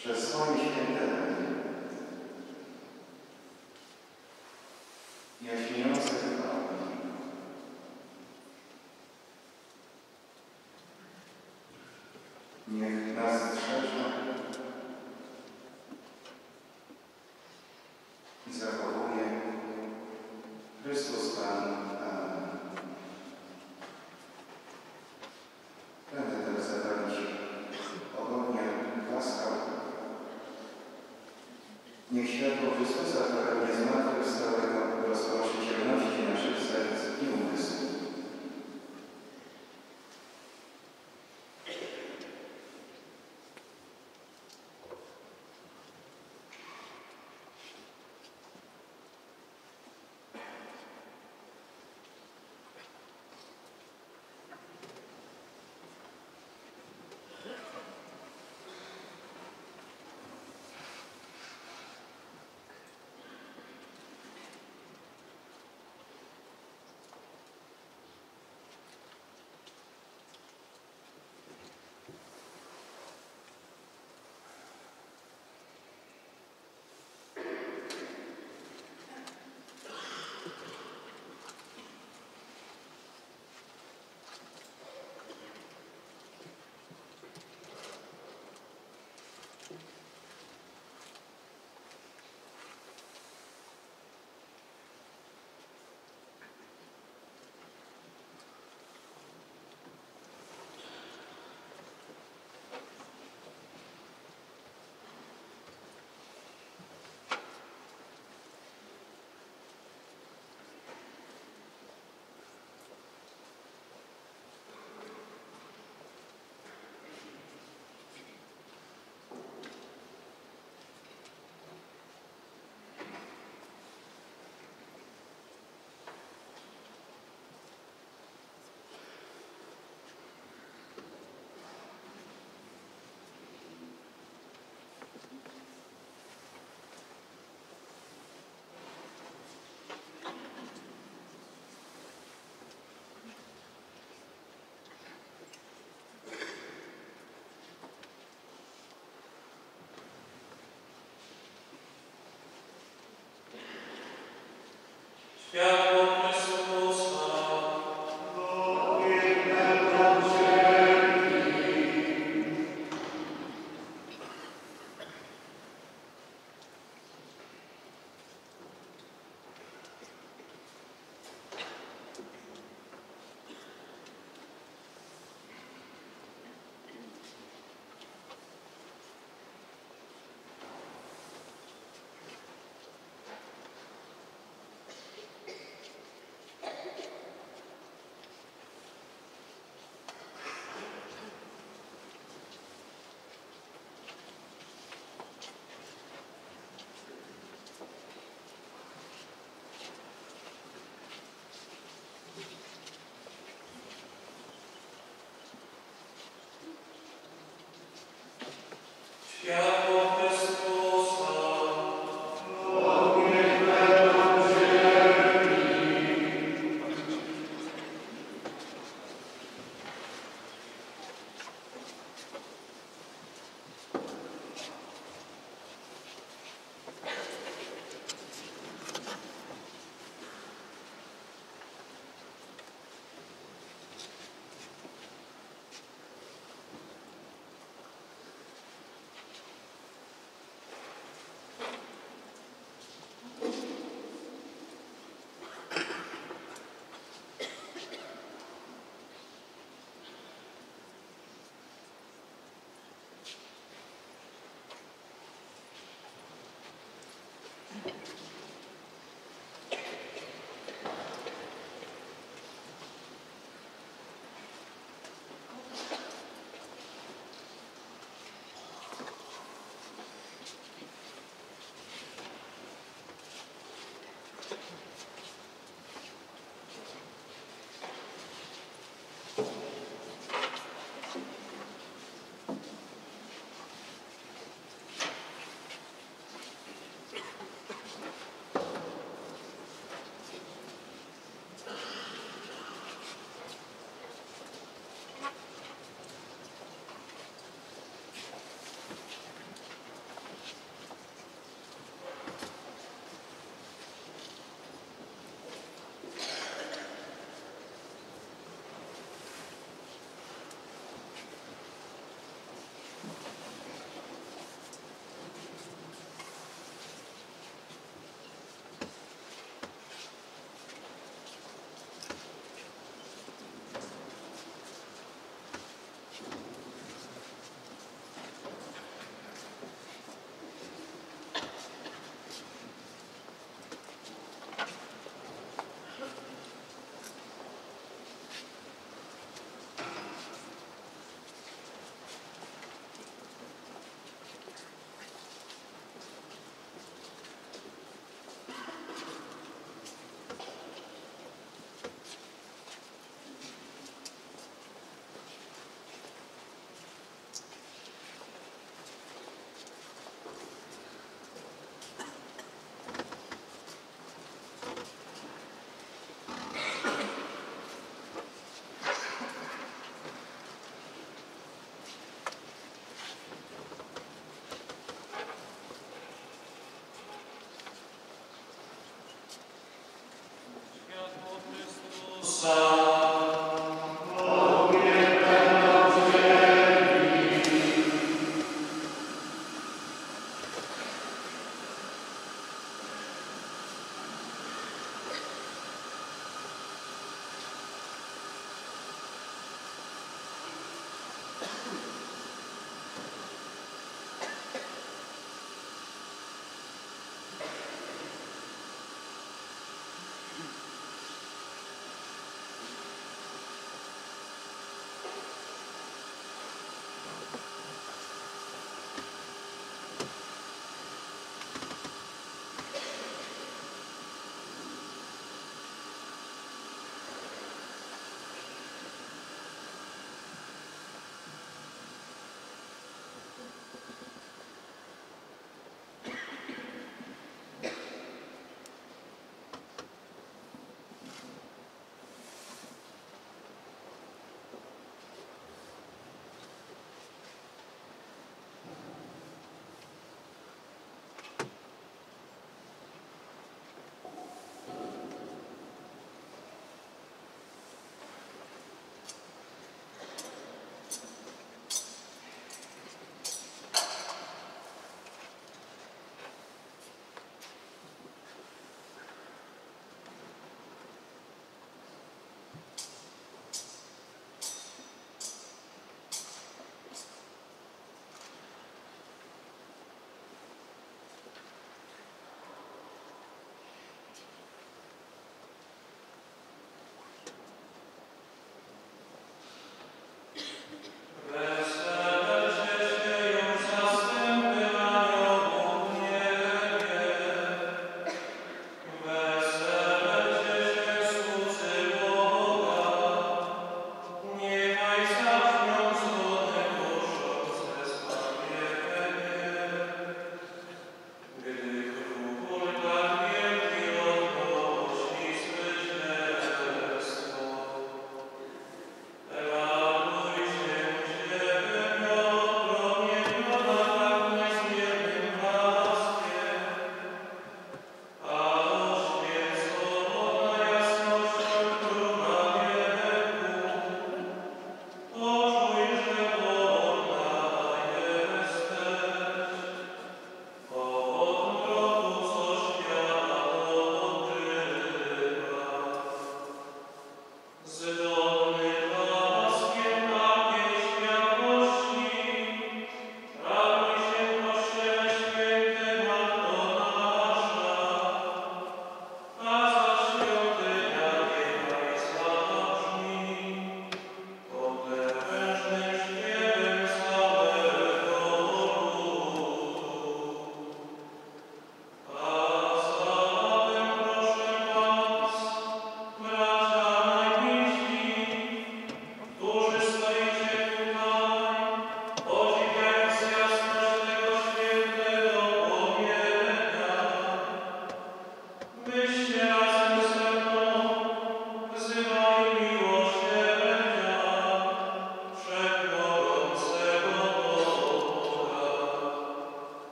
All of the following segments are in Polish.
przez swoje święte ręce jaśniejące chwały. Niech nas strzeże i zachowuje Chrystus Pan. Amen. Będę teraz zabrać ogólnie łaskaw. Niech światło Chrystusa, które nie zmartwychwstałego, rozproszycielności naszych serc i umysłów. Światło Chrystusa.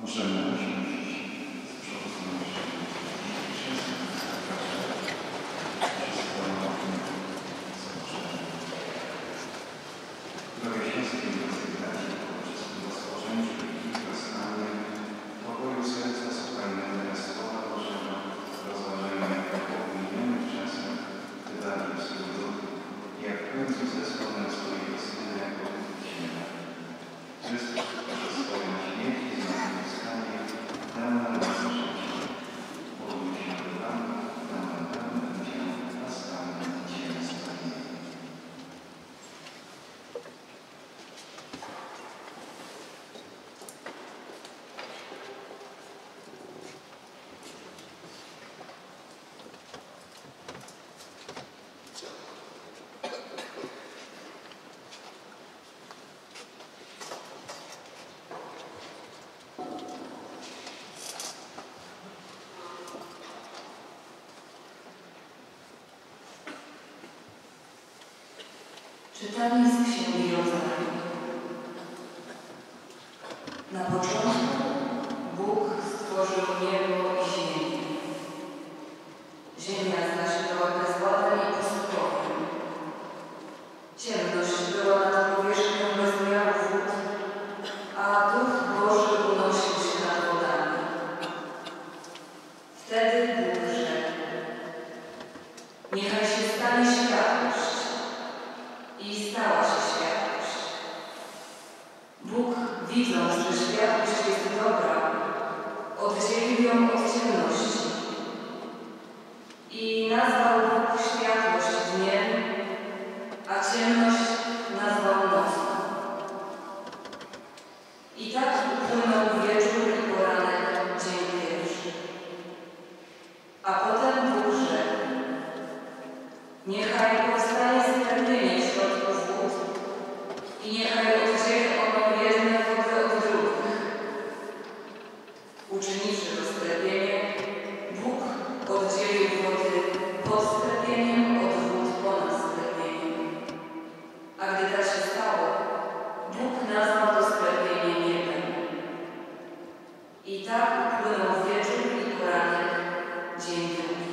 Możemy usiąść z przodu Drogie siostry i braci, wszystkim rozpoczęciu i westanie pokoju serca słuchajmy teraz Słowa Bożego, rozważajmy, jak opłyniemy czasem wydali wschód, jak w końcu zesłał na swojego Syna jako Święta. Chrystus przez swoją śmierć i zmartwychwstanie dał nam nowe życie. Módlmy się do Pana, na pełne będzie, a stanie dzisiaj stanie. Czytanie z Księgi Rodzaju. Na początku Bóg stworzył niebo i ziemię. Ziemia zaś była bezładna i pustkowa. Ciemność była nad powierzchnią bezmiaru wód, a Duch Boży unosił się nad wodami. Wtedy Bóg rzekł: niechaj się stanie światłość. I stała się światłość. Bóg, widząc, że światłość jest dobra, oddzielił ją od ciemności. I nazwał Bóg światłość dniem, a ciemność nazwał nocą. I tak upłynął wieczór i poranek, dzień pierwszy. A potem Bóg rzekł: niechaj powstanie sklepienie w środku wód i niechaj oddzieli ono jedne wody od drugich. Uczyniwszy to sklepienie, Bóg oddzielił wody pod sklepieniem od wód ponad sklepieniem. A gdy tak się stało, Bóg nazwał to sklepienie niebem. I tak upłynął wieczór i poranek, dzień drugi.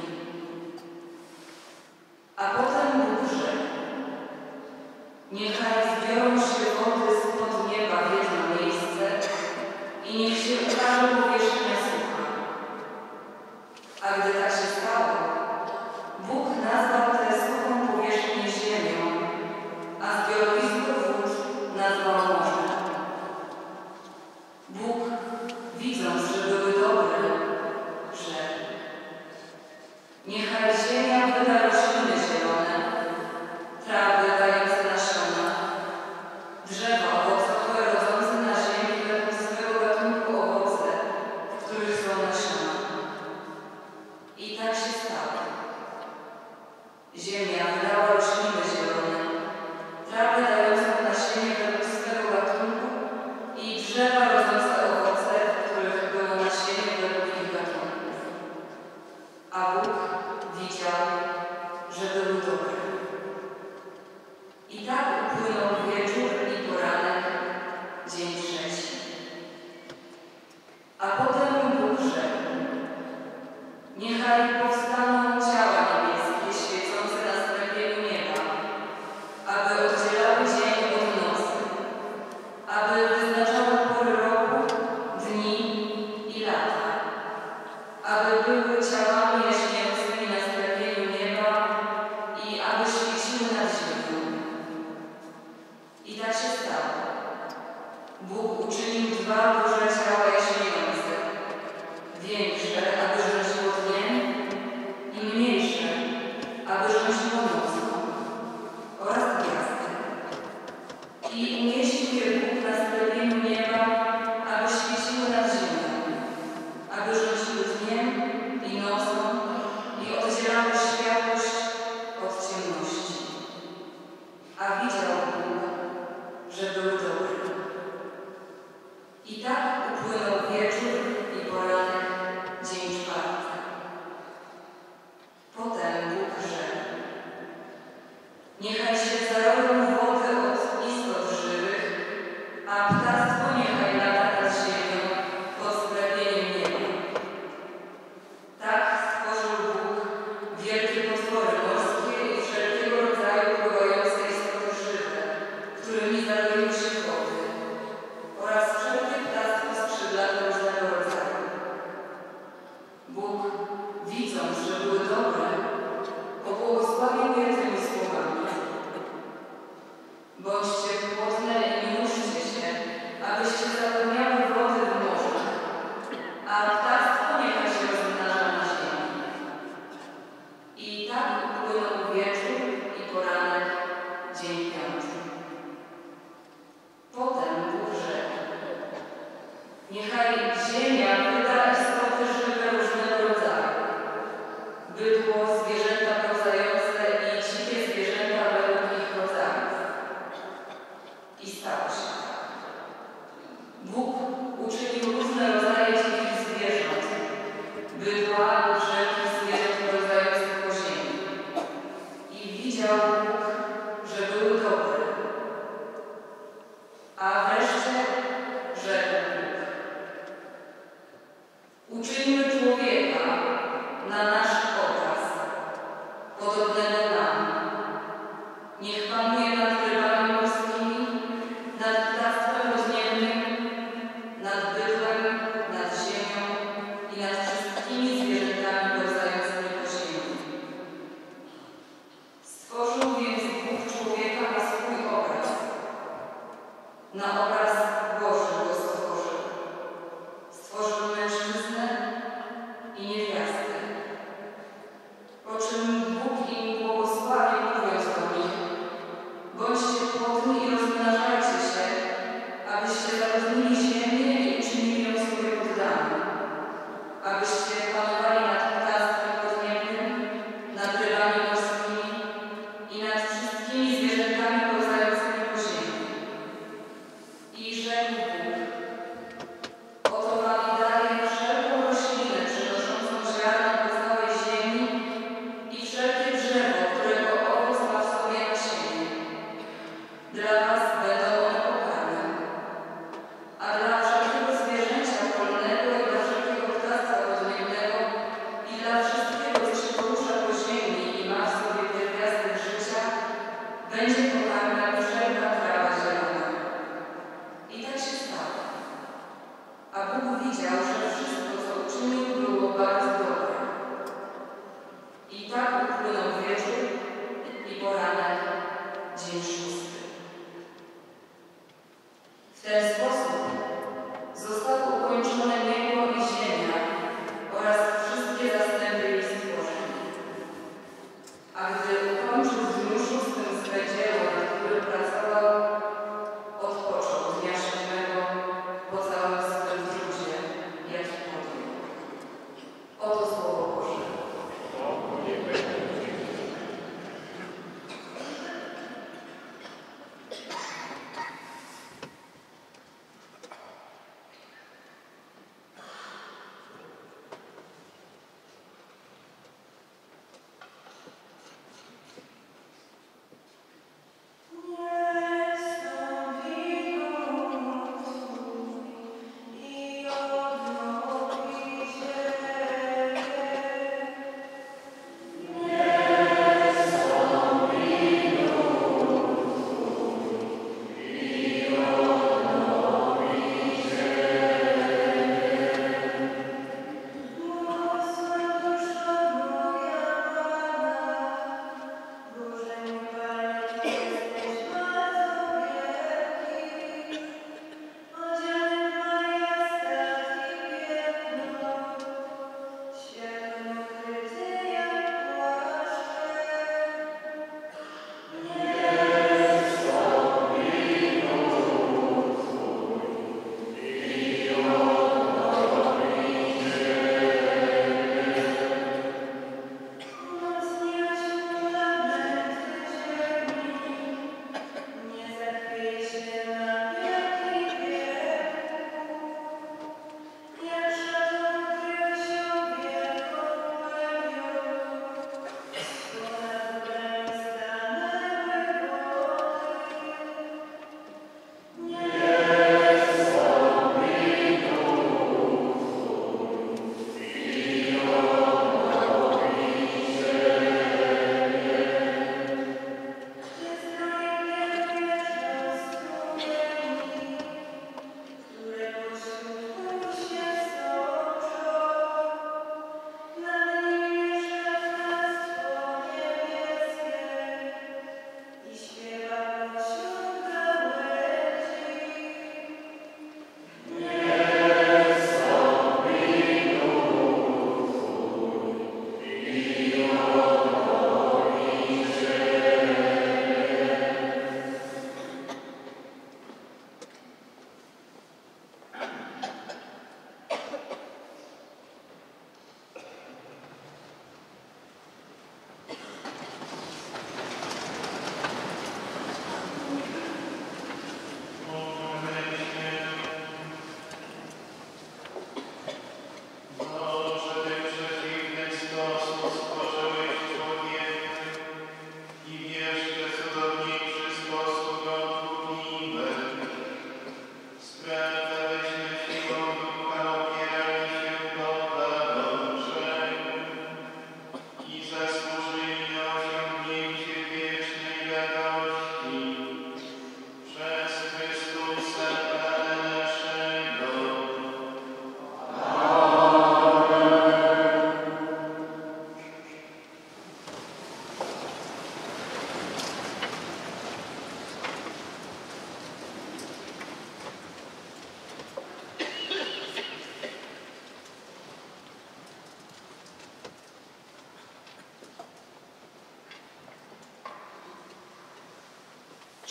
A potem Bóg rzekł: niechaj zbiorą się wody spod nieba w jedno miejsce i niech się ukaże powierzchnia sucha. A gdy tak się stało, Bóg nazwał tę suchą powierzchnię ziemią, a zbiorowisko wód nazwał morzem. Bóg, widząc, że były dobre, rzekł: niechaj ziemia wyda rośliny zielone, trawy dające nasiona, drzewa owocowe rodzące na ziemi według swego gatunku owoce, w których są nasiona. I tak się stało. Ziemia wydała rośliny zielone, trawy dające nasienie według swego gatunku i drzewa rodzące owoce, w których było nasienie według ich gatunków. A Bóg widział, że były dobre. I tak upłynął wieczór i poranek, dzień trzeci. A potem Bóg rzekł: niechaj powstaną ciała niebieskie świecące na sklepieniu nieba, aby oddzielały dzień od nocy, aby wyznaczały pory roku, dni i lata, aby były ciałami jaśniejącymi na sklepieniu nieba i aby świeciły nad ziemią. I tak się stało. Bóg uczynił dwa duże ciała jaśniejące, większe, aby rządziło dniem, i mniejsze, aby rządziło nocą, oraz gwiazdy. I umieścił je Bóg na sklepieniu nieba, aby świeciły nad ziemią, aby rządziły dniem i nocą i oddzielały światłość od ciemności. A widział Bóg, że były dobre. I tak upłynął wieczór i poranek, dzień czwarty. Potem Bóg rzekł: niechaj się zaroją wody od istot żywych, a ptactwo niechaj lata nad ziemią pod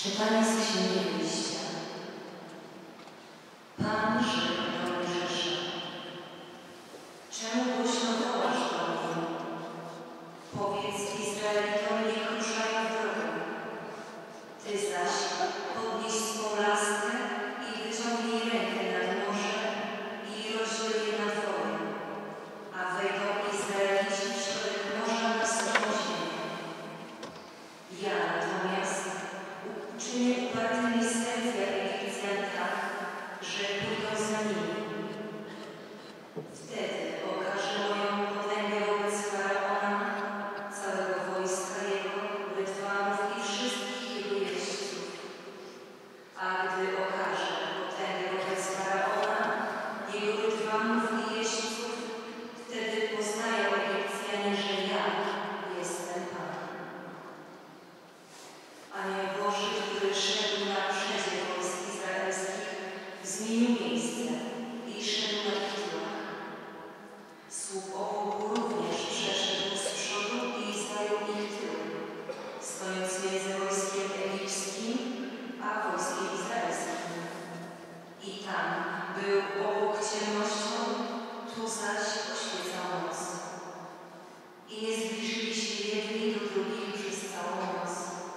Czytanie z Księgi Wyjścia. Pan rzekł do Mojżesza: czemu głośno wołasz do mnie? Powiedz Izraelitom, niech ruszają w drogę. Ty zaś podnieś swą laskę i wyciągnij rękę nad morze i rozdziel je na dwoje, a wejdą Izraelici w środek morza na suchą ziemię. Ja natomiast uczynię upartymi serca Egipcjan tak, że pójdą za nimi. Wtedy okażę moją potęgę wobec Faraona, całego wojska jego, rydwanów i wszystkich jego jeźdźców. A gdy okażę potęgę wobec Faraona, jego rydwanów i jeźdźców, wtedy poznają Egipcjanie, że ja jestem Pan. Anioł Boży, który szedł na przedzie wojsk izraelskich, zmienił miejsce i szedł na ich tyłach. Słup obłoku również przeszedł z przodu i zajął ich tył, stojąc między wojskiem egipskim a wojskiem izraelskim. I tam był obłok ciemnością, tu zaś oświecał noc. I nie zbliżyli się jedni do drugich przez całą noc.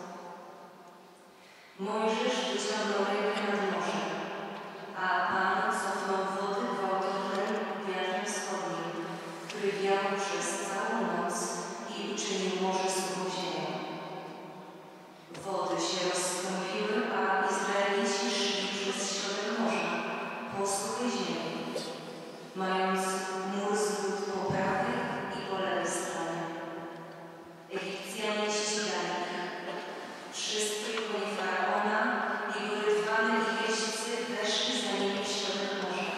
Mojżesz wyciągnął rękę nad morze, a Pan cofnął wody gwałtownym wiatrem wschodnim, który wiał przez całą noc i uczynił morze suchą ziemią. Wody się rozstąpiły, a Izraelici szli przez środek morza, po suchej ziemi, mając mur z wód po prawej i po lewej stronie. Egipcjanie ścigali ich. Wszystkie konie Faraona, jego rydwany i jeźdźcy weszli za nimi w środek morza.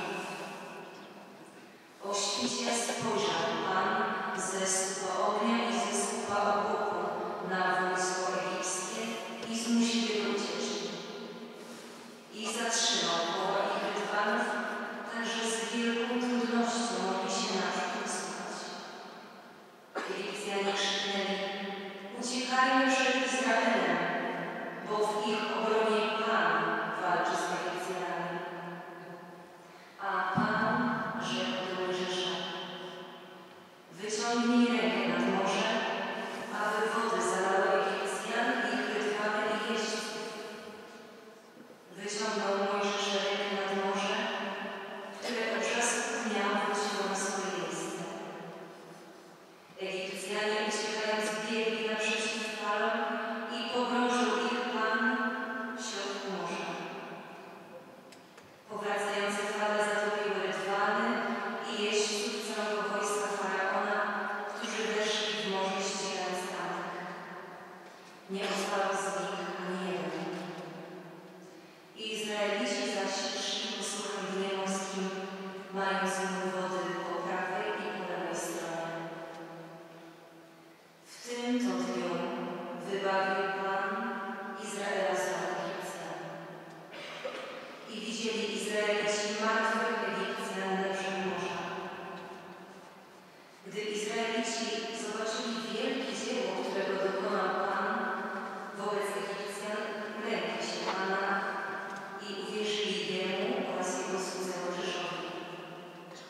O świcie spojrzał Pan ze słupa ognia i ze słupa obłoku na wojsko egipskie i zmusił je do ucieczki. I zatrzymał koła ich rydwanów, tak że z wielką trudnością mogli się naprzód usuwać. Egipcjanie krzyknęli: uciekajmy przed Izraelem, bo w ich obronie Pan walczy z Egipcjanami. A Pan rzekł do Mojżesza: wyciągnij rękę nad morze, aby wody zalały Egipcjan, ich rydwany i jeźdźców. Wyciągnął Mojżesz rękę nad morze, które od czasów dnia wróciło na swoje miejsce. Egipcjanie uciekając biegli naprzeciw falom i pogrążył ich Pan w środku morza. Powracające fale zatopiły rydwany i jeźdźców całego wojska Faraona, którzy weszli w morze ścigając statek. Nie ostał z nich ani jeden. Izraelici zaś szli po suchym dnie morskim, mając mur wody po prawej i po lewej stronie. W tym to dniu wybawił Pan Izraela z rąk Egipcjan. I widzieli Izraelici martwych Egipcjan na brzegu morza. Gdy Izraelici zobaczyli wielkie dzieło, którego dokonał Pan wobec Egipcjan, lękli się Pana i uwierzyli Jemu oraz Jego słudze Mojżeszowi.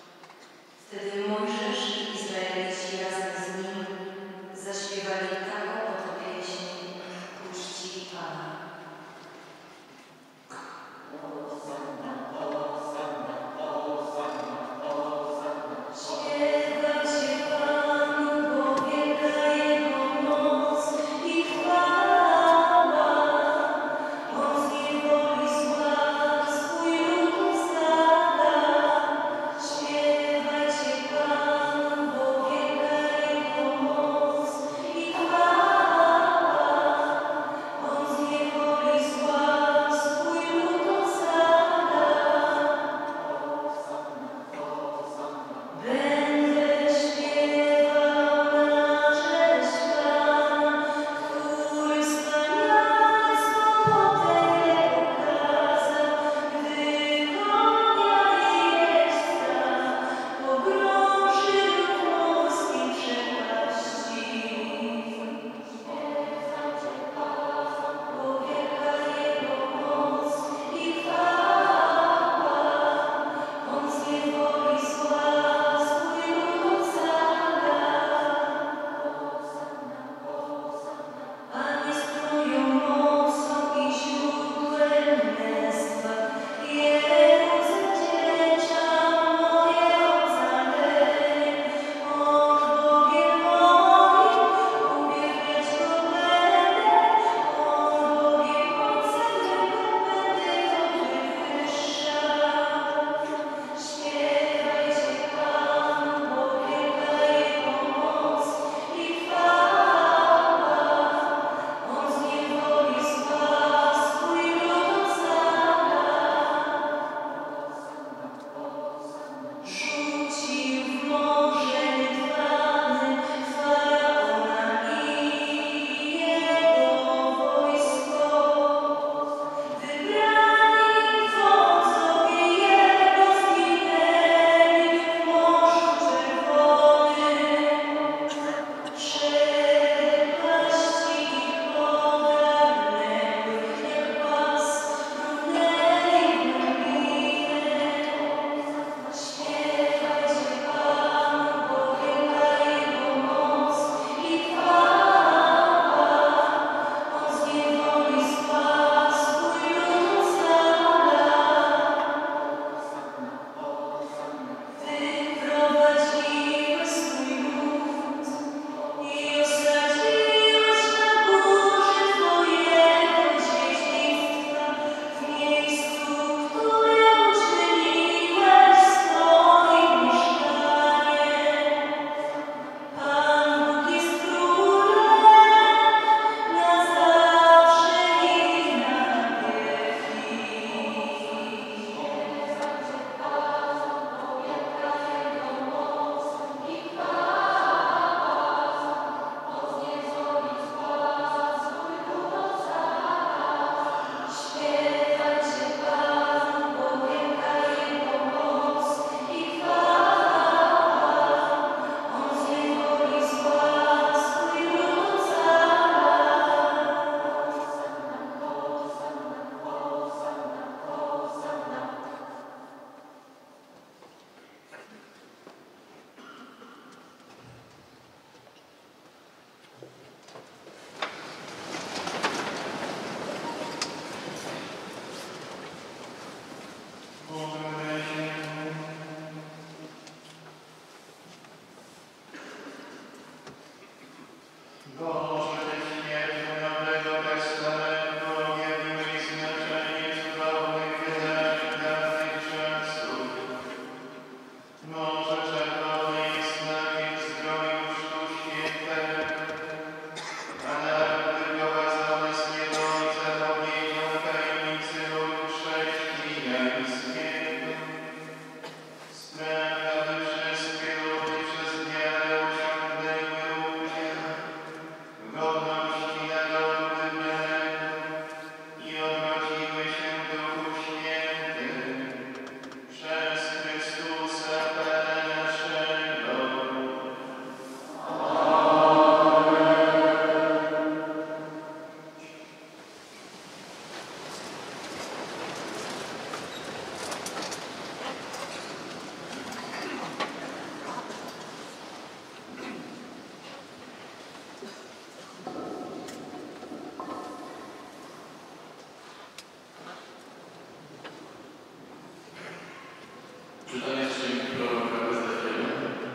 Czytanie z księgi proroka Ezechiela.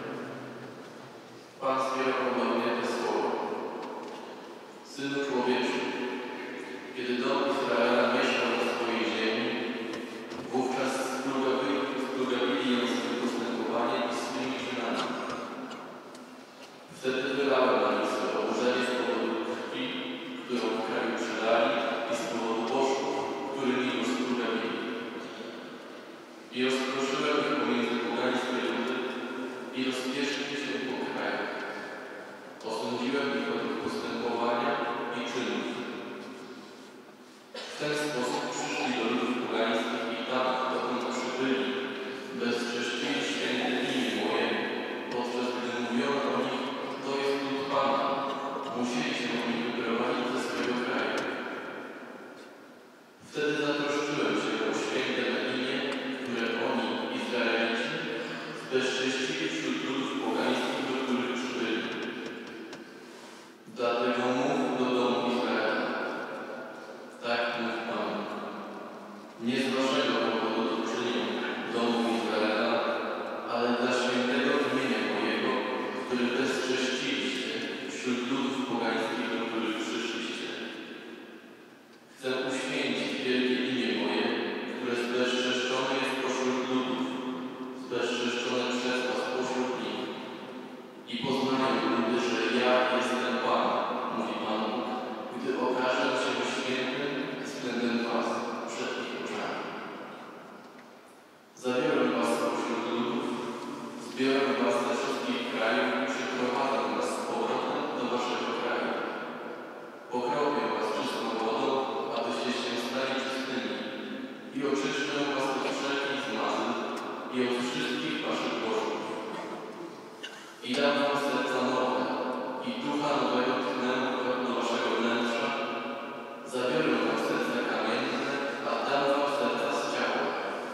Pan skierował do mnie te słowa. Synu człowieczy, kiedy dom Izraela mieszkał na swojej ziemi, wówczas splugawiili ją swym postępowaniem i swymi czynami. Wtedy wylałem na nich swe oburzenie z powodu krwi, którą w kraju przelali, i z powodu bożków, którymi go splugawili. I rozproszyłem ich pomiędzy pogańskie ludy i rozpierzchli się po krajach. Osądziłem ich od ich postępowania i czynów. W ten sposób przyszli do ludów pogańskich i tam, dokąd przybyli, bezcześcili święte imię moje, podczas gdy mówiono o nich, to jest lud Pana. Musieli się oni wyprowadzić ze swojego kraju. Wtedy zatroszczyłem się o święte imię, które oni, Izraelici, zbezcześcili wśród ludów pogańskich, do których przybyli. Dlatego mów do domu Izraela. Tak mówi Pan. Nie z waszego powodu to czynią domu Izraela, ale dla świętego imienia mojego, które bezcześciliście wśród ludów pogańskich, do których przyszliście. Chcę uświęcić wielkie imię moje, które zbezczeszczone jest pośród ludów, zbezczeszczone przez was pośród nich. I poznają ludy, że ja jestem Pan, mówi Pan Bóg, gdy okażę się świętym względem was przed ich oczami. Zabiorę was pośród ludów, zbiorę was ze wszystkich krajów i przyprowadzę was z powrotem do waszego kraju. Pokropię was czystą wodą, abyście się stali czystymi, i oczyszczę was od wszelkich zmazyn i od wszystkich waszych bożków. I dam wam serca nowe, i ducha nowego tchnę do waszego wnętrza. Zabiorę wam serca kamienne, a dam wam serca z ciała.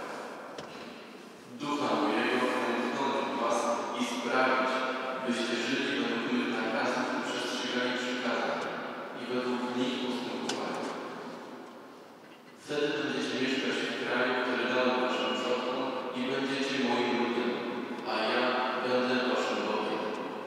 Ducha mojego chcę tchnąć w was i sprawić, byście żyli według mych nakazów i przestrzegali przykazań, i według nich postępowali. Wtedy będziecie mieszkać w kraju, który dałem waszym przodkom, i będziecie moim ludem, a ja będę waszym Bogiem.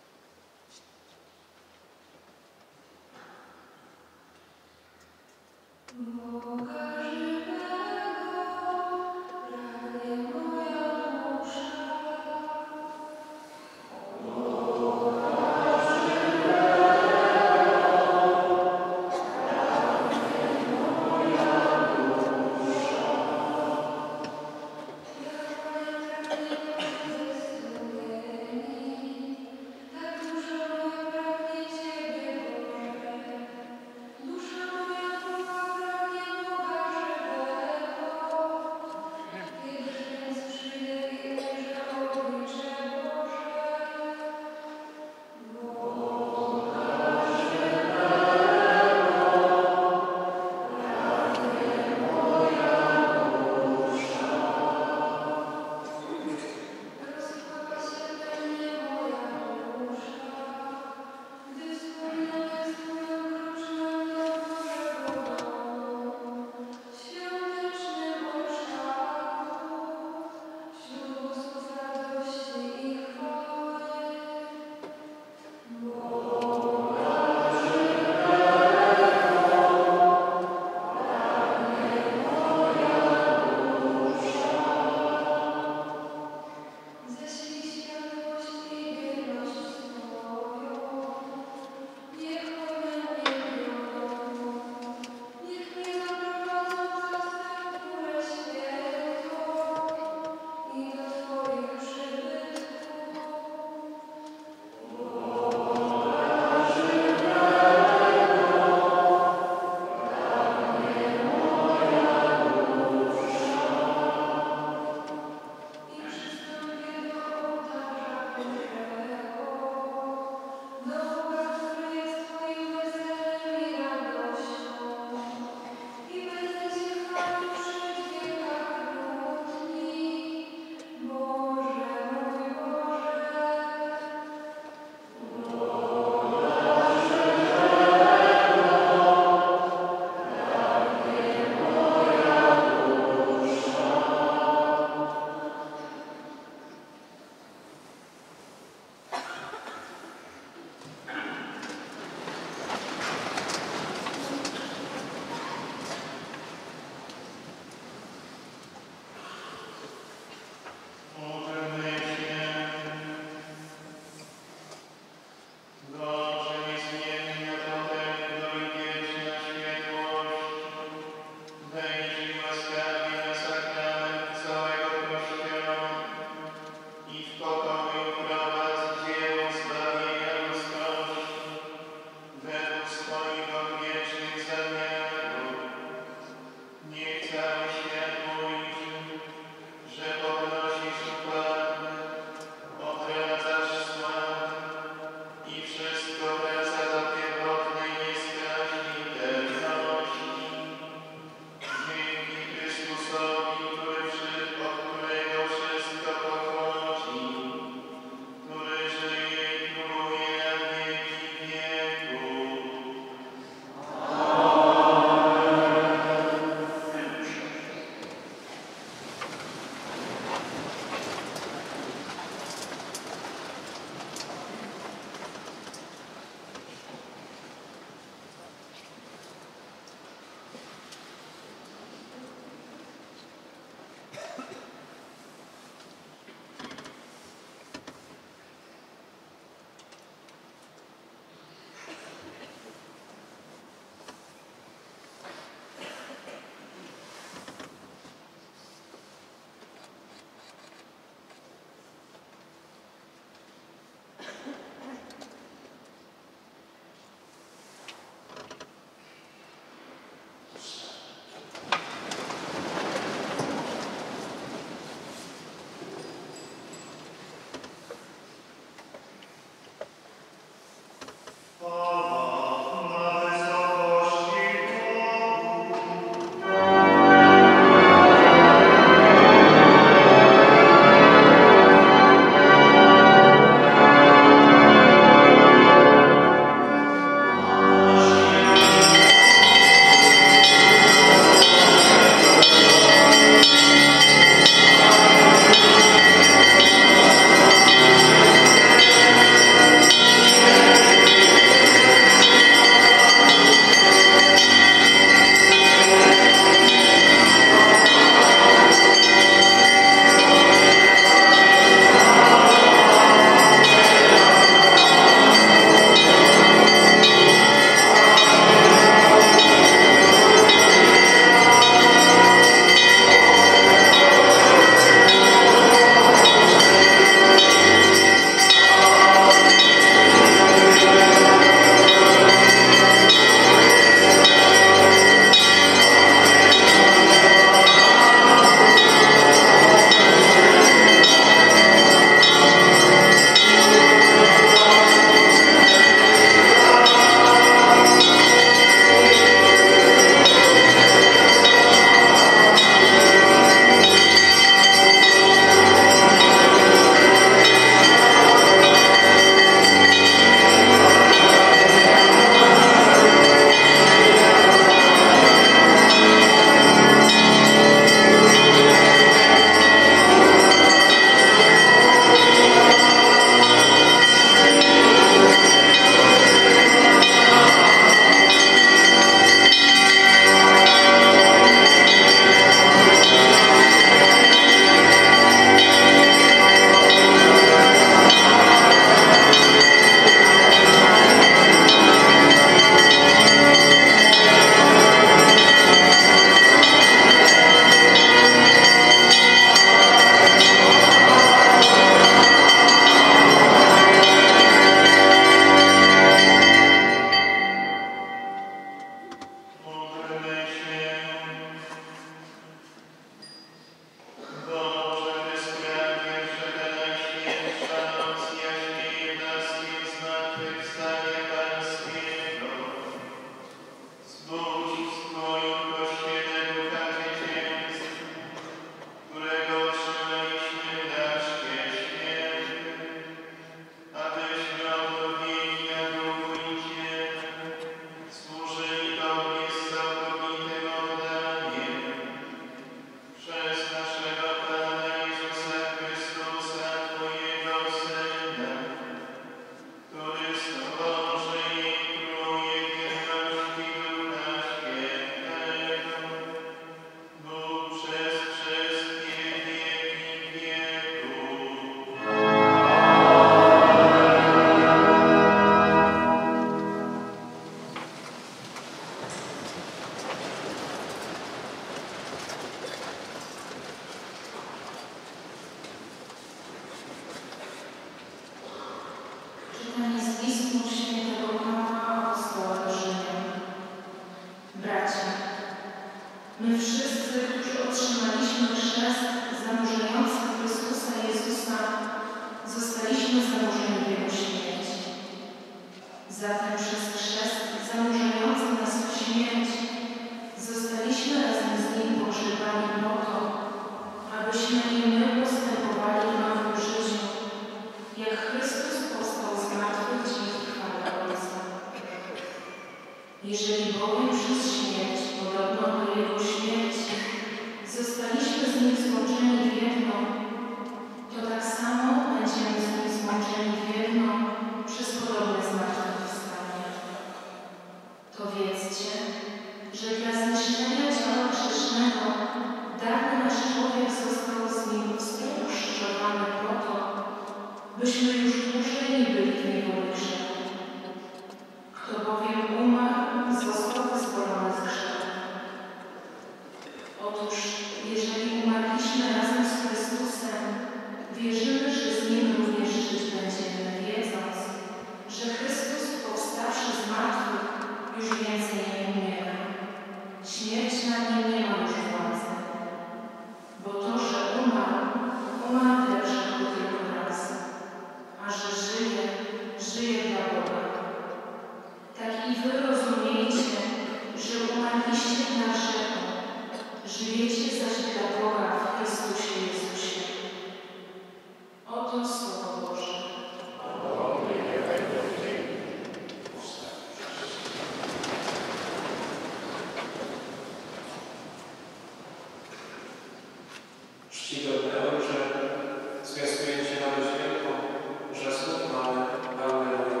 Czcigodny Ojcze, zwiastuję Ci radość wielką, że słów mamy. Alleluja.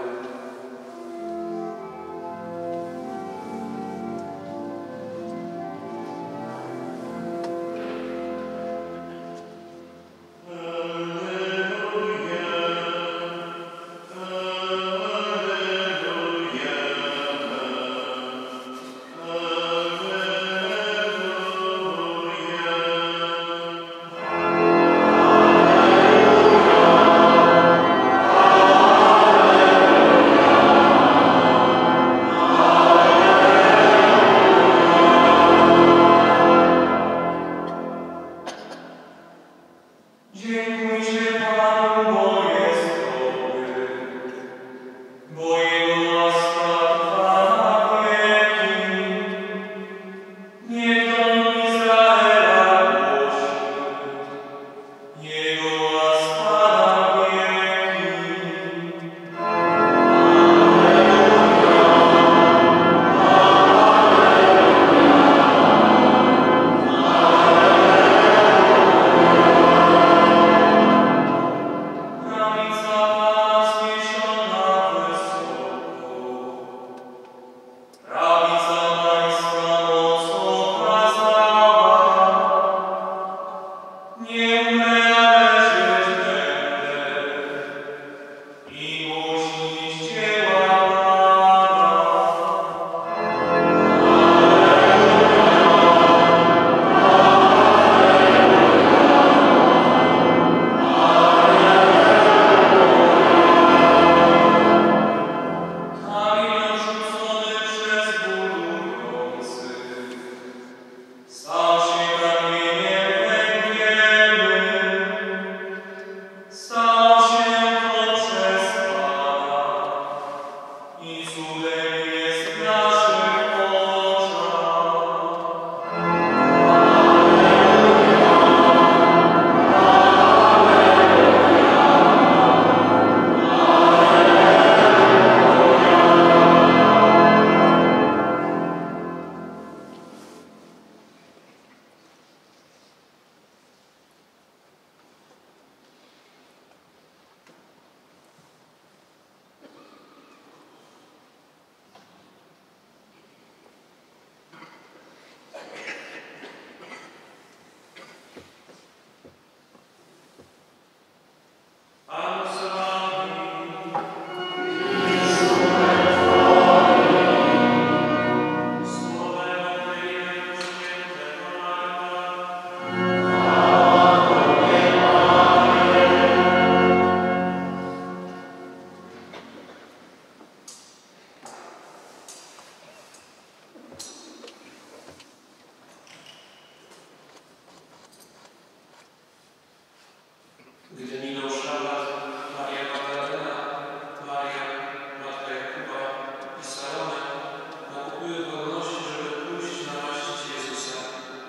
Gdy minął szabat, Maria Magdalena, Maria, matka Jakuba i Salome nakupiły wolności, żeby pójść namaścić Jezusa.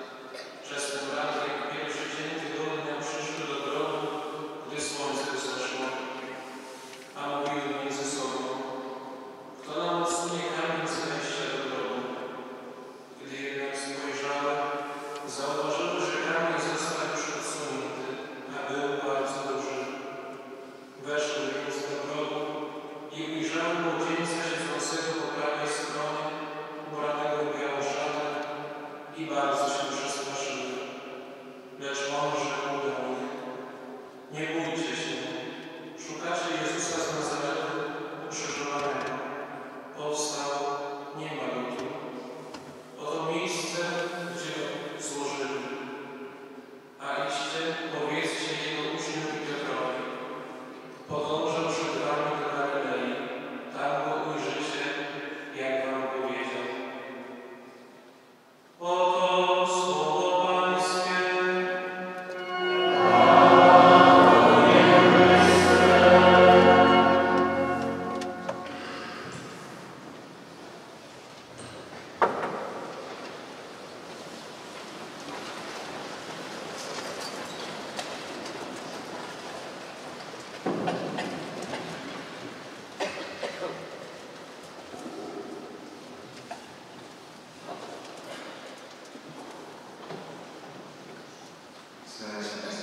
Przez ten ranek pierwszy dzień tygodnia przyszły do grobu, gdy słońce wzeszło, a mówiły między sobą: kto nam odsunie kamień z wejścia do grobu? Gdy jednak spojrzały, zauważyły, że kamień został już odsunięty, a był bardzo duży. Weszły więc do grobu i ujrzały młodzieńca siedzącego po prawej stronie, ubranego w białą szatę, i bardzo się przestraszyły. Lecz on rzekł do nich: nie bójcie się, szukacie Jezusa z Nazaretu ukrzyżowanego. Powstał, nie ma go tu. Oto miejsce, gdzie go złożyli. A idźcie, powiedzcie jego uczniom i Piotrowi: podążał przed wami do Galilei, tam go ujrzycie, jak wam powiedział. Oto słowo Pańskie. Serce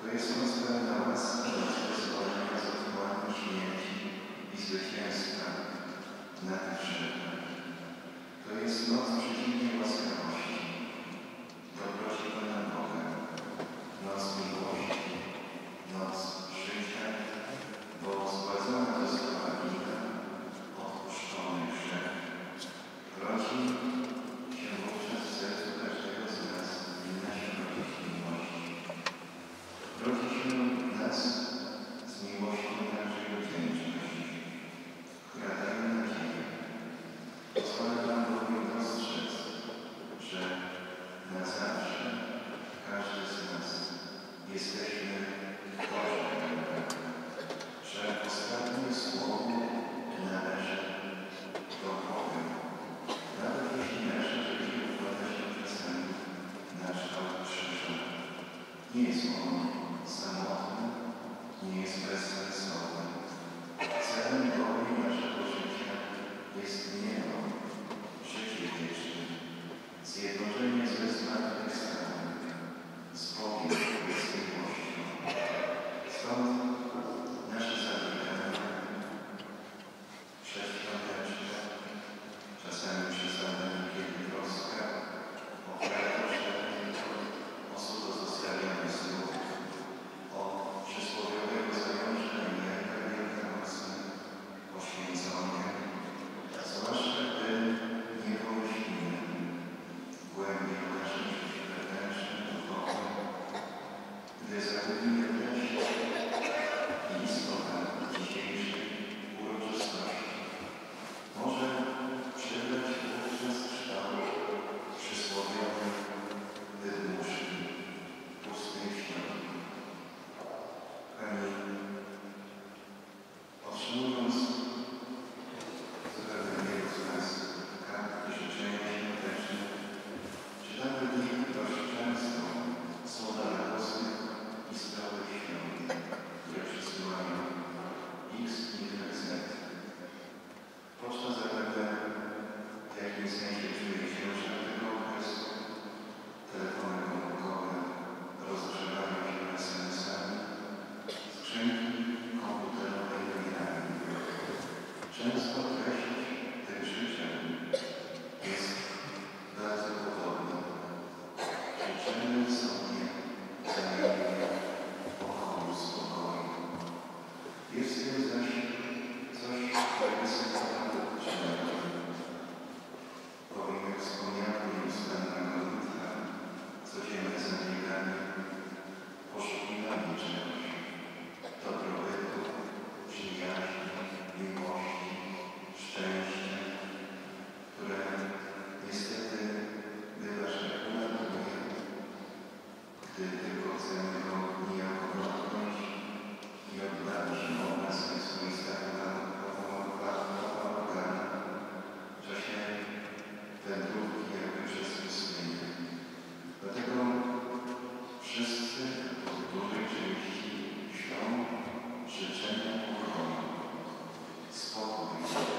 jest noc pełna łaski oraz wyzwolenia z otchłani śmierci i zwycięstwa nad grzechem. To jest noc przeciwnej łaskawości, dobroci Pana Boga, noc miłości, noc życia, bo zgładzona została wina, odpuszczony grzech. Rodzi się wówczas w sercu każdego z nas inna świadomość miłości. Rodzi się w nas z miłością także wdzięczność, która daje nadzieję. Pozwala nam bowiem dostrzec, że na zawsze każdy z nas jesteśmy Bożym, że ostatnie słowo należy do Boga. Nawet jeśli nasze życie układa się czasami na kształt krzyża, nie jest on samotny, nie jest bezsensowny. Celem bowiem naszego życia jest niebo, życie wieczne, zjednoczenie ze zmartwychwstałym, z Bogiem i z miłością. Stąd nasze zabiegania przedświąteczne, czasami przesadne, kiedy troska o charakterze, o cudzostawianie słów, o przysłowiowego zajążenia jajka wielkanocne, poświęcone, zwłaszcza gdy nie pomyślimy głębiej o naszym życiu wewnętrznym, duchowym, gdy zagubimy treść i istotę dzisiejszej uroczystości. Może przybrać wówczas kształt przysłowiowej wydmuszki, pustej świąt. Kochani, otrzymując z każdego z nas kartki życzenia świąteczne, czytamy w nich dość często słowa radosnych i zdrowych świąt, które przysyłają X i Z. Poczta zapewne w jakimś sensie czuje się, że tego okresu telefony komórkowe rozgrzewają się SMS-ami, skrzynki komputerowe i mailami. Często treść tych życzeń jest bardzo podobna. Życzymy sobie wzajemnie pokoju, spokoju. Jest w tym zaś coś wesołego, bowiem jak wspomniano nieustanna modlitwa, codzienne zabieganie, poszukiwanie czegoś, dobrobytu, przyjaźni, miłości, szczęścia, które niestety bywa, że ulatuje, gdy tylko chcemy go niejako dotknąć i oddalić obraz swoista organa w czasie wędrówki jakby przez pustynię. Dlatego wszyscy od dużej części śpią życzenia pokoju, spokój.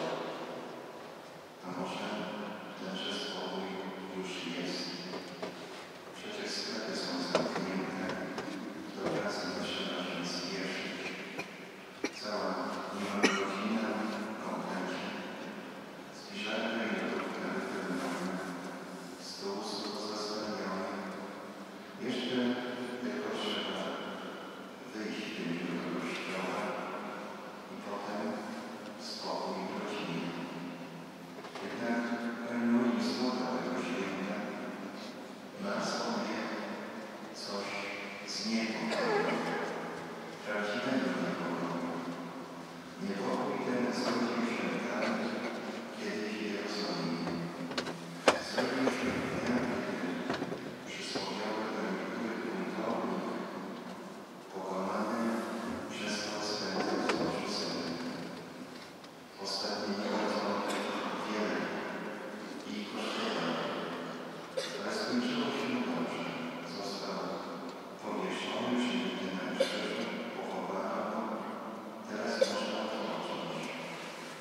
A może tenże spokój już jest. Przecież sklepy są zamknięte, do pracy nie trzeba się spieszyć. Cała niemal godzina kompletnie. Zbliżamy i lodówka wypełniona, stół sucho zastawiony. Jeszcze tylko trzeba wyjść tymi do kościoła i potem spokój w rodzinie. Jednak istota tego święta ma sobie coś z niepokoju, prawdziwego niepokoju. Niepokój ten zrodził się tam, kiedyś w Jerozolimie. Zrodził się dnia, kiedy przysłowiowy wędrówny buntownik, pokonany, przestał spędzać w Bożu Synem. Ostatnie dni bardzo wiele i kosztowało, ale skończyło się dobrze. Został powieszony, przybity na krzyżu, pochowano. Teraz można odpocząć.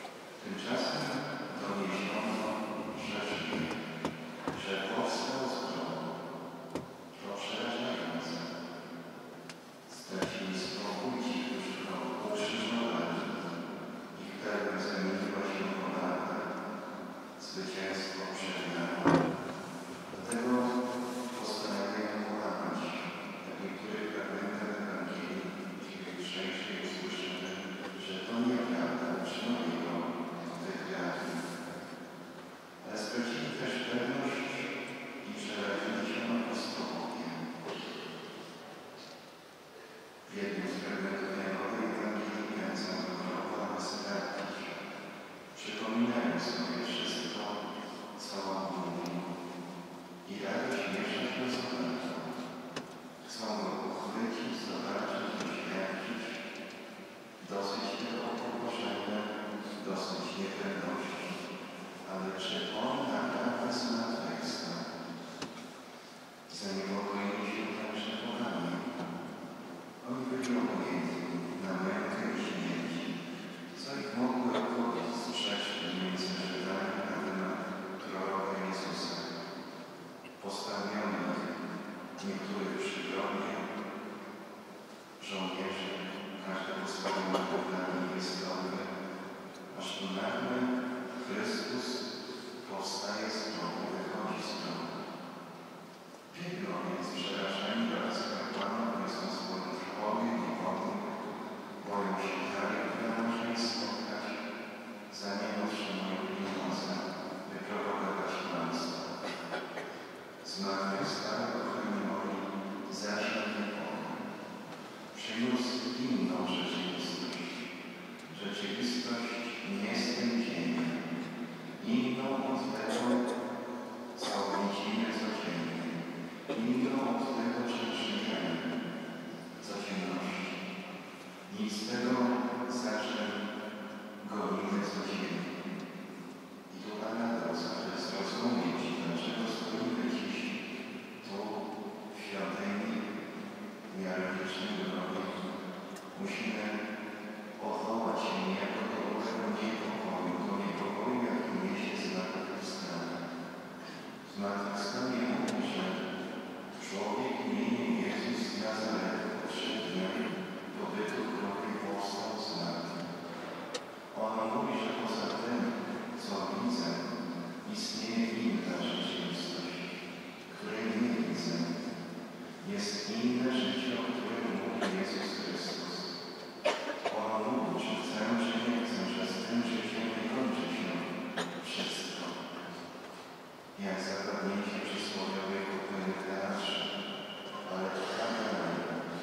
żołnierzy, każdy postawiony na jest dobry, aż tu nagle Chrystus powstaje z progu, wychodzi z progu. Biegną więc przerażeni wraz z kapłanem, które są swoim trwowie, niewolni, boją się dalej, które można je spotkać, za niego trzymają pieniądze, wyprowokować kłamstwo. Zmartwychwstały kochani moi, zaczął nie powiem. Przyniósł inną rzeczywistość. Rzeczywistość nie z tym ziemi, inną od tego, co widzimy codziennie, inną od tego, czym żyjemy codzienności. Nic z tego, za czym gonimy codziennie. I tu paradoks, aby zrozumieć, dlaczego stoimy dziś tu w świątyni w miarę wiecznego grobie, musimy odwołać się niejako do owego niepokoju, jaki niesie zmartwychwstanie. Zmartwychwstanie mówi, że człowiek imieniem Jezus z Nazaretu po 3 dniach pobytu w grobie powstał z martwych. Ono mówi, że poza tym, co widzę, istnieje inna rzeczywistość, której nie widzę. Jest inne życie, o którym mówi Jezus Chrystus. Ono mówi, czy chcę, czy nie chcę, że z tym życiem nie kończy się wszystko. Jak zagadnięcie przysłowiowej kupy w teatrze, ale trwa dalej.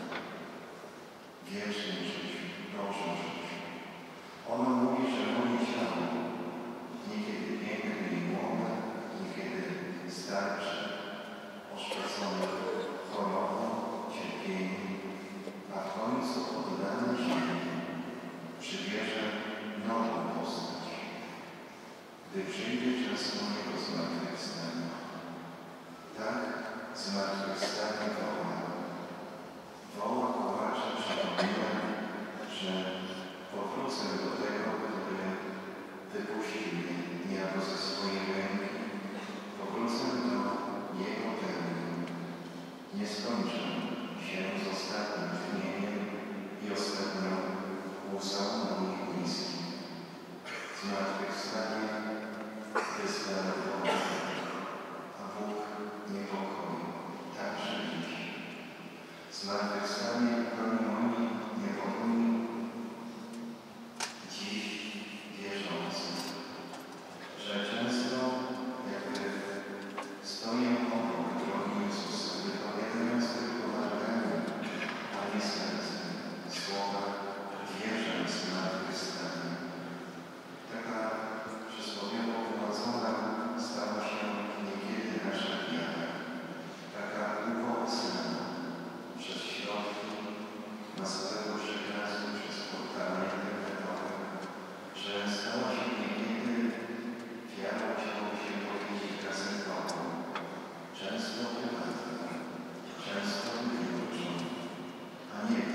Wiecznym życiu, Bożym życiu. Ono mówi, że moje ciało niekiedy piękne i młode, niekiedy starcze, oszpecone chorobą, cierpieniem, a w końcu oddane ziemi przybierze nową postać. Gdy przyjdzie czas mojego zmartwychwstania, tak zmartwychwstanie woła kołacza, przypominam, że powrócę do tego, który wypuścił mnie niejako ze swojej ręki. Powrócę do Jego pełni. Nie skończę się z ostatnim tchnieniem i ostatnią łzą moich bliskich. Zmartwychwstanie wysłane Boga, a Bóg niepokoju, także dziś. Zmartwychwstanie, kochani moi, niepokoi dziś wierzący, że często jakby stoję obok drogi Jezusa, wypowiadając tylko wargami, a nie sercem słowa wierzę w zmartwychwstanie. Taka przysłowiowo uwadzona stała się niekiedy nasza wiara, taka upołcana przez środki masowego przekazu, przez portale internetowe, że stała się niekiedy wiarą, chciałoby się powiedzieć, gazetową, często prywatną, często wybiórczą, a nie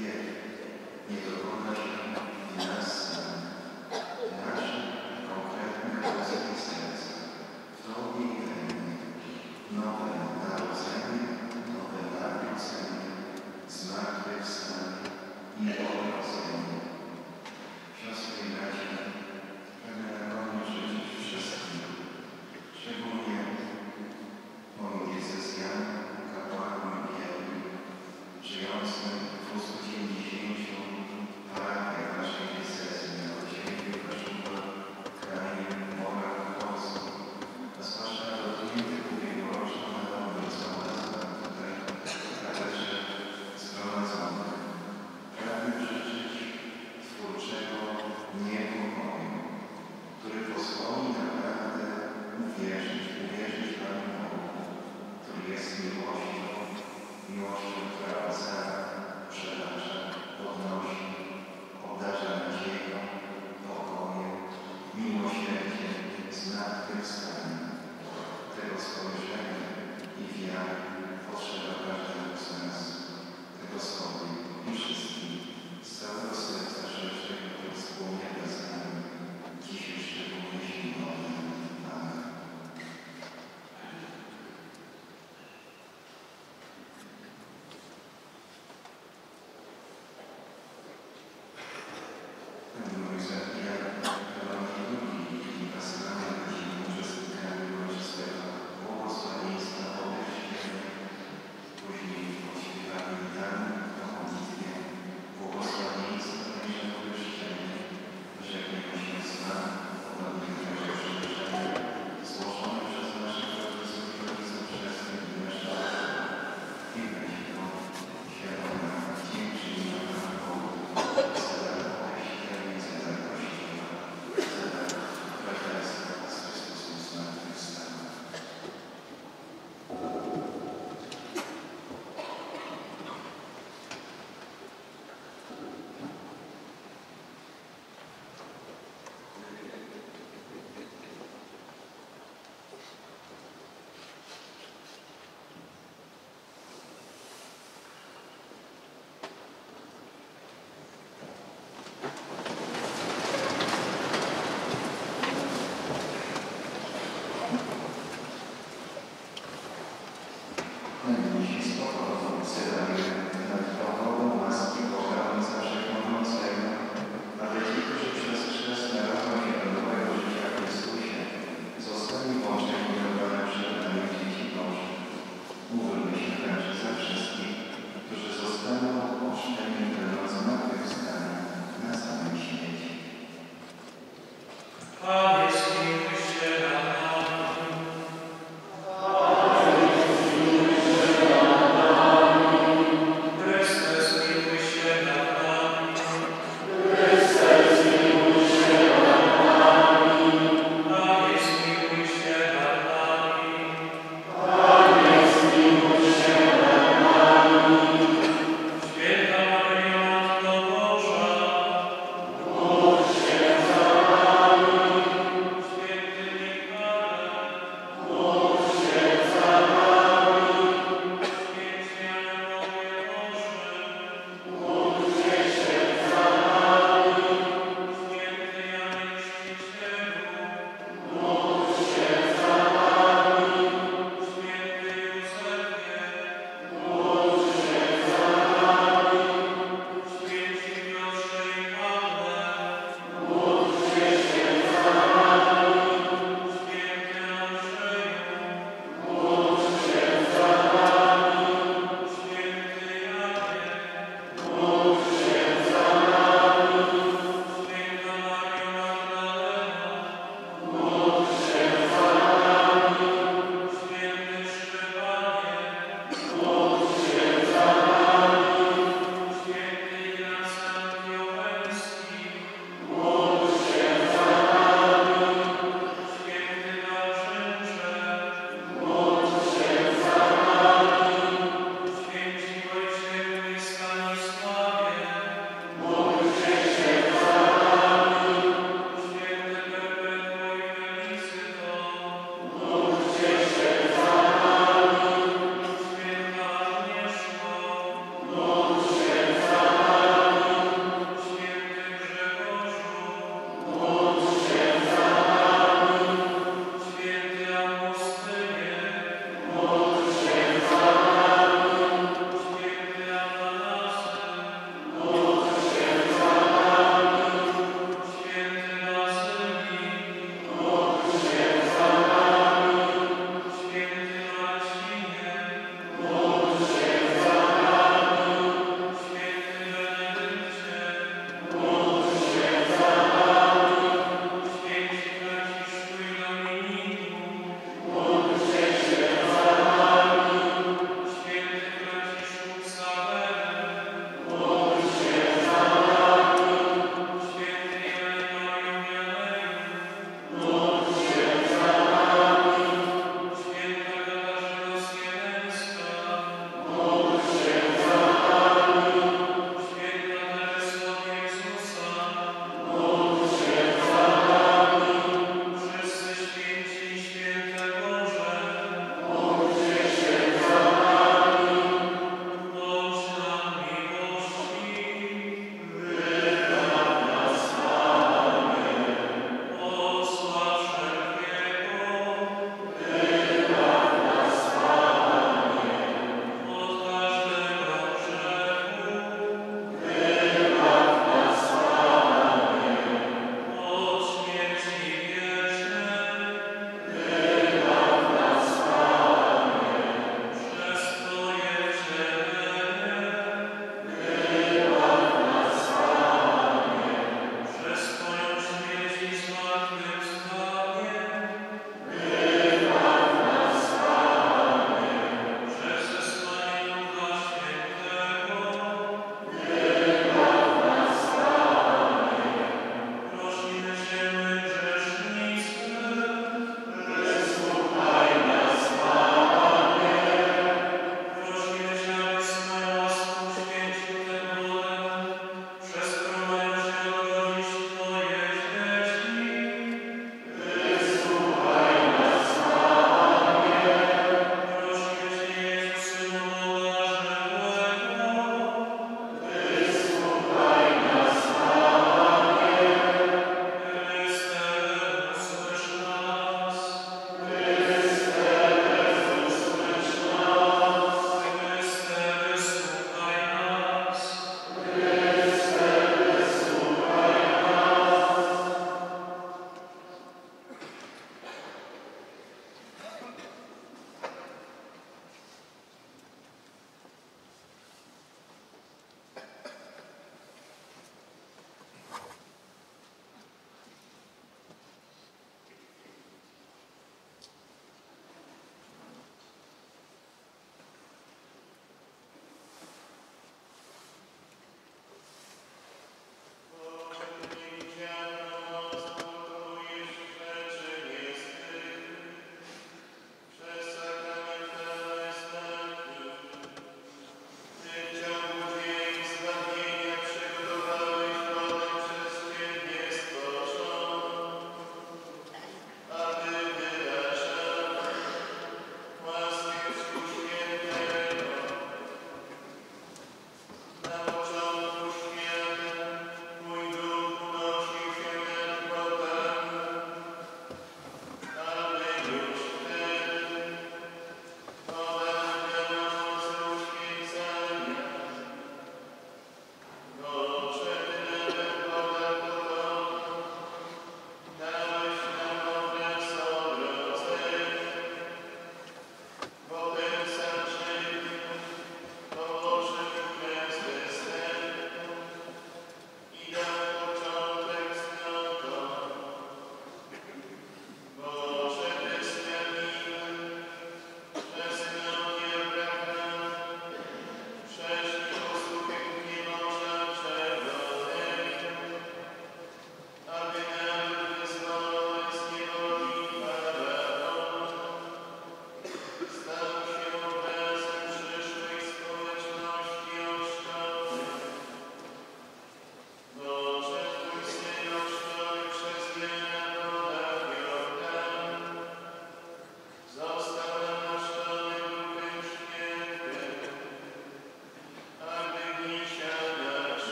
wierz, nie dokonasz jasnych, konkretnych rozwój serca, w Tobie nowe narodzenie, nowe nawrócenie, zmartwychwstanie i odrodzenie. Siostry i bracia, pragnę na koniec życzyć wszystkim, szczególnie moim diecezjanom, kapłanom i wiernym, żyjącym w 290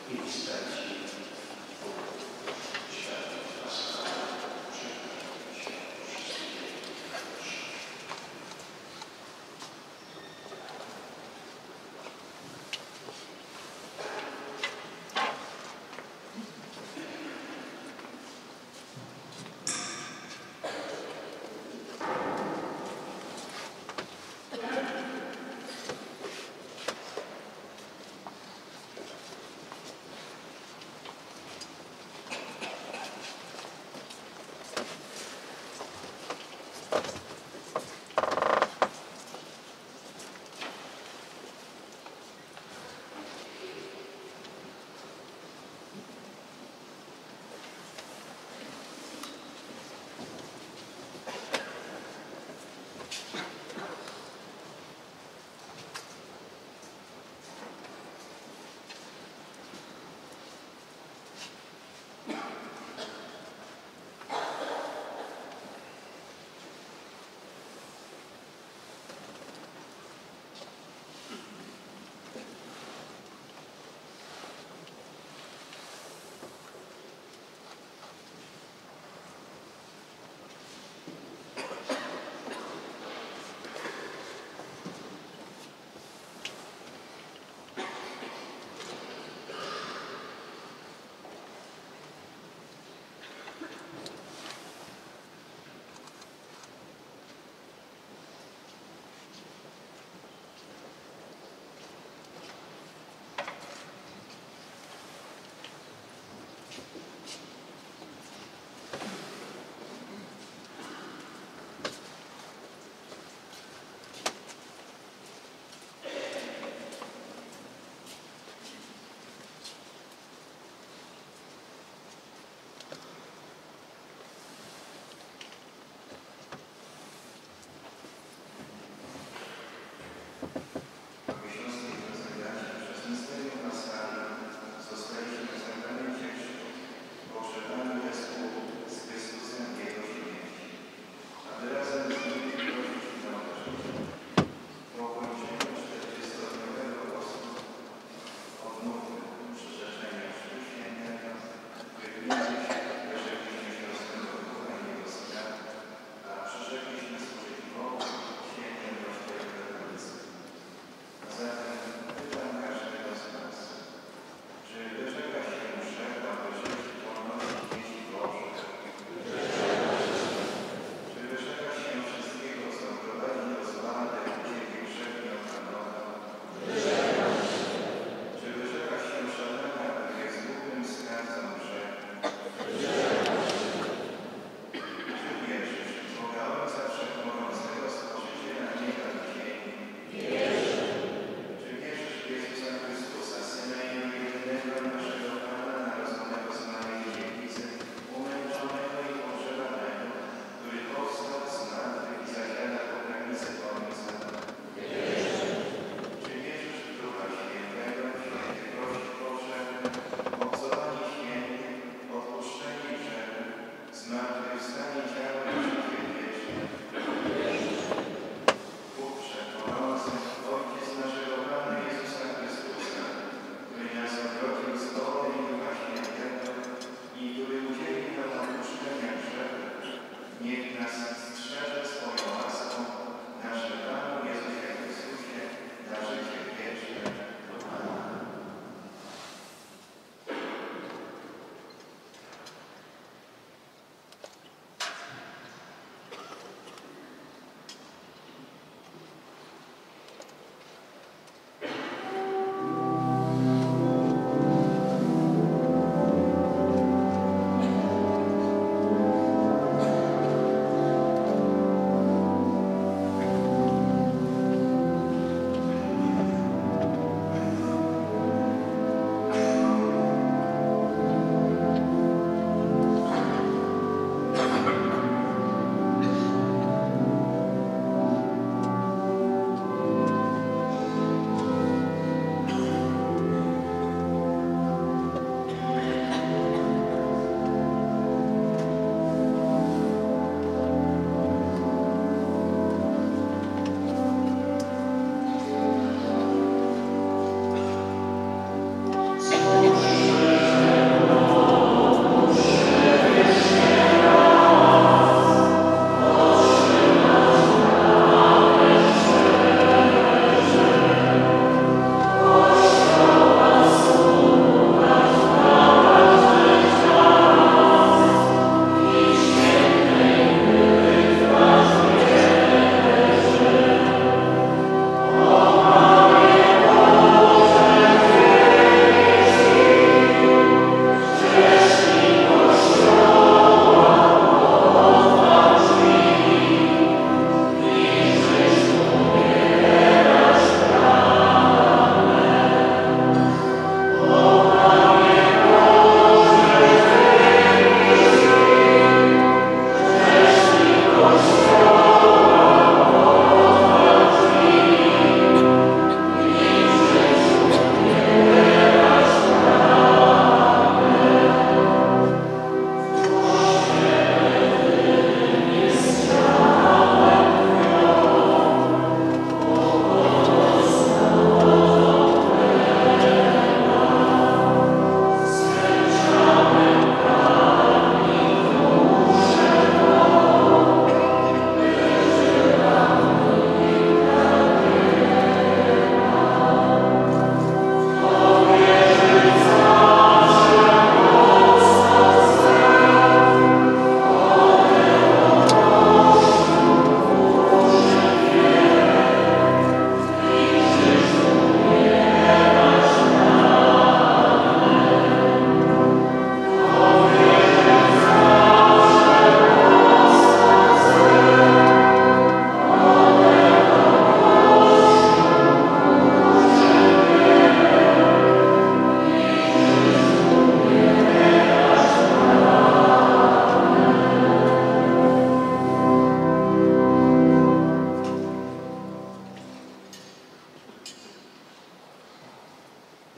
i spędzi światło łaskawe, przyjdzie światło wszystkich duszy.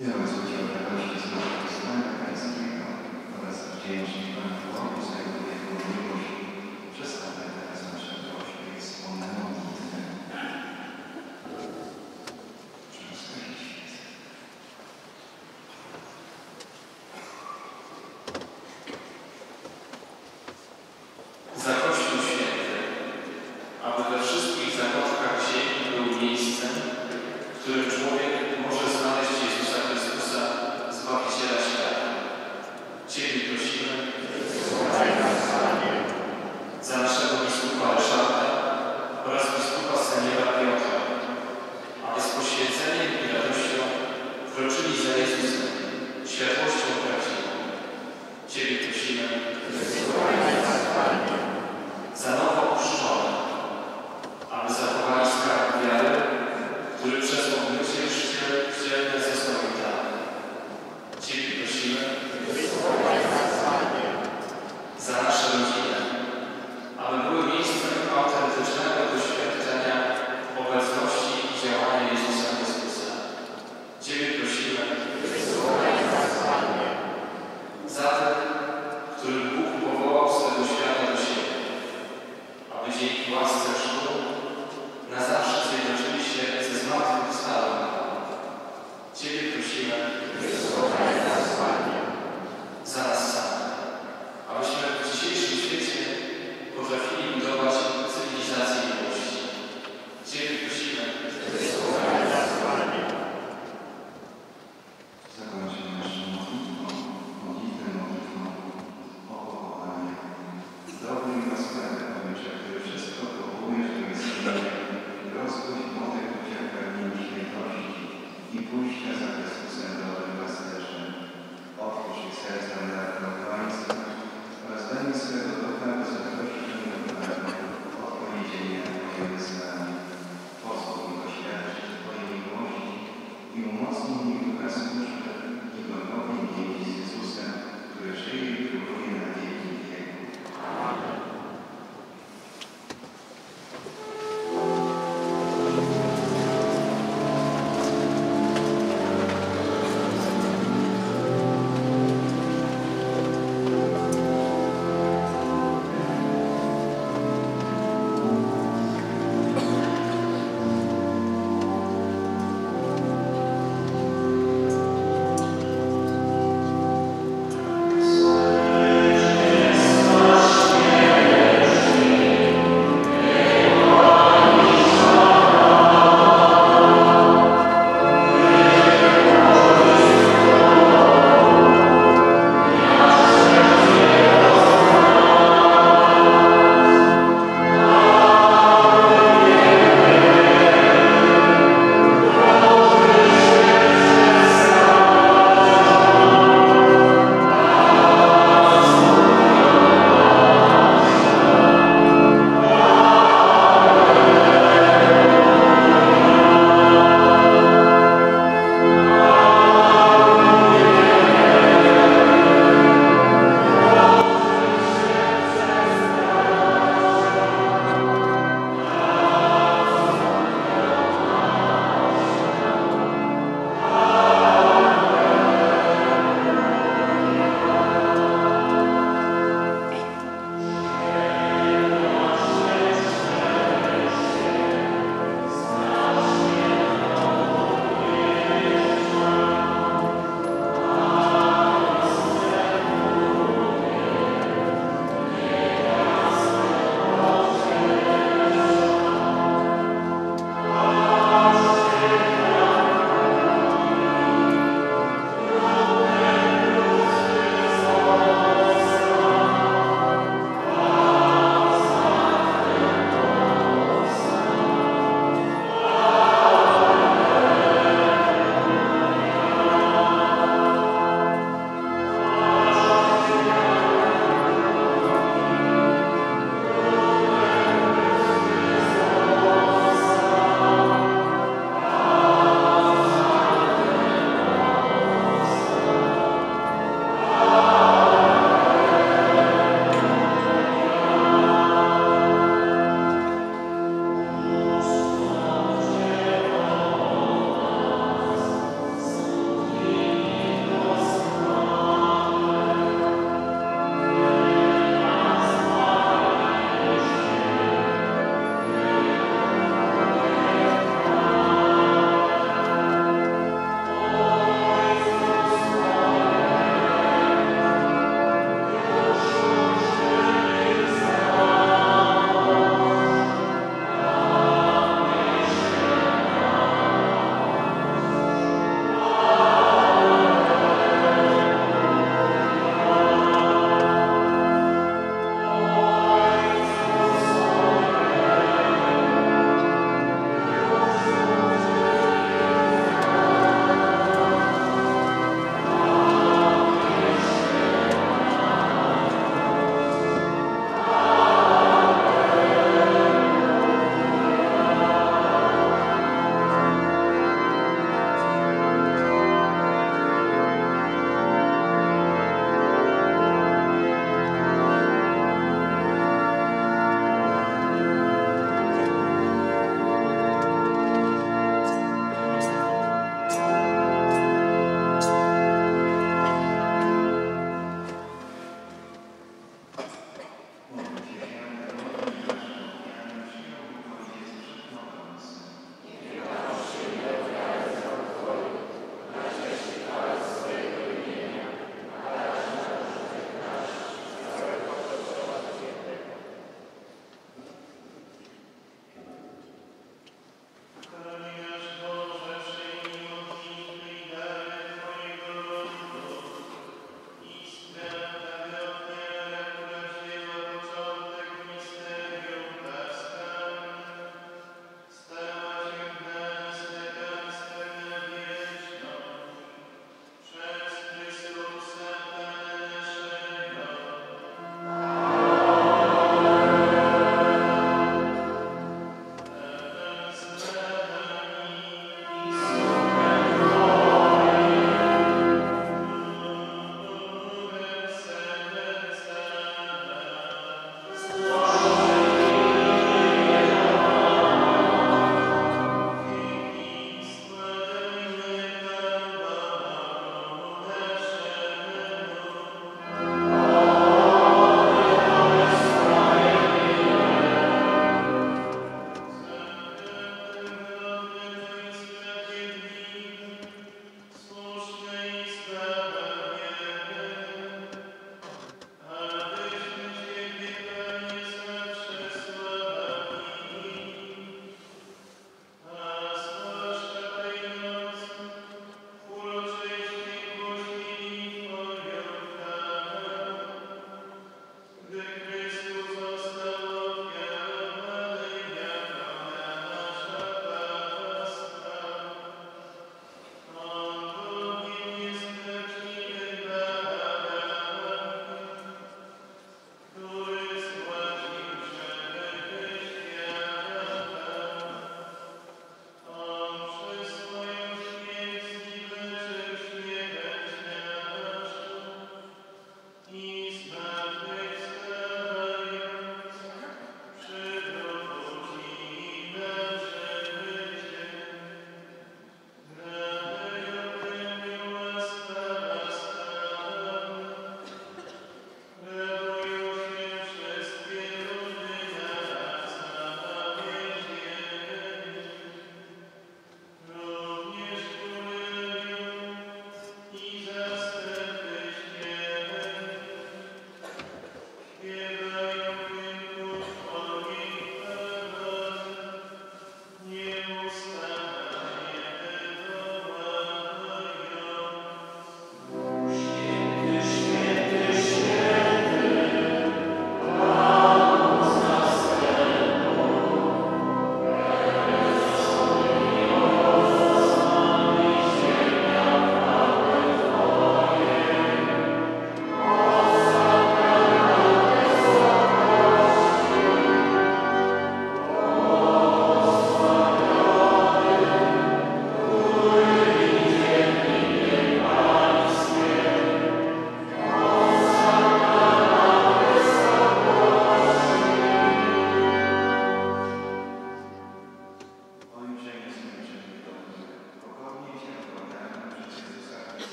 Biorąc udział w radości Zmartwychwstania Pańskiego oraz wdzięczni Panu Bogu